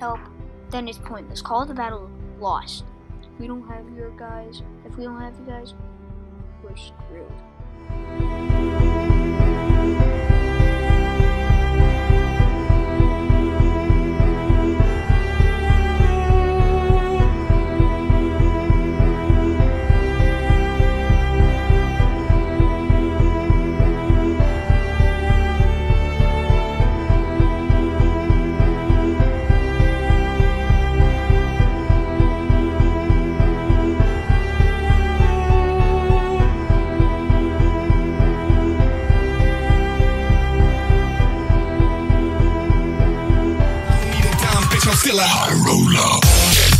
help, then it's pointless. Call the battle lost. If we don't have you guys, we're screwed. I'm still a high roller.